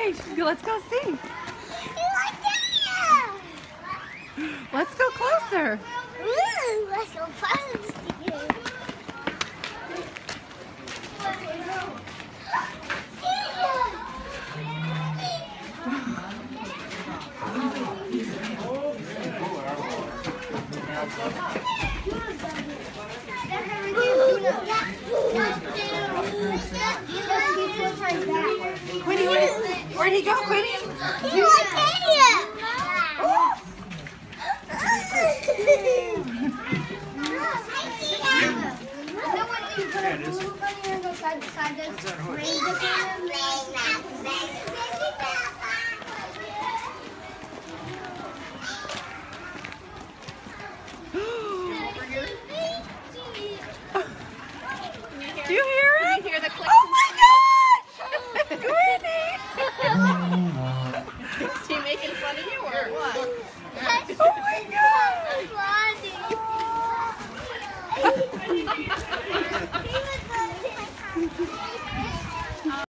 Okay, let's go see. Let's go closer. Ooh, let's go closer. Quinny, where'd he go, Quinny? You like it? Do you hear it? You hear the clicks? Oh my gosh! Quinny! Is he making fun of you or what? Oh my gosh!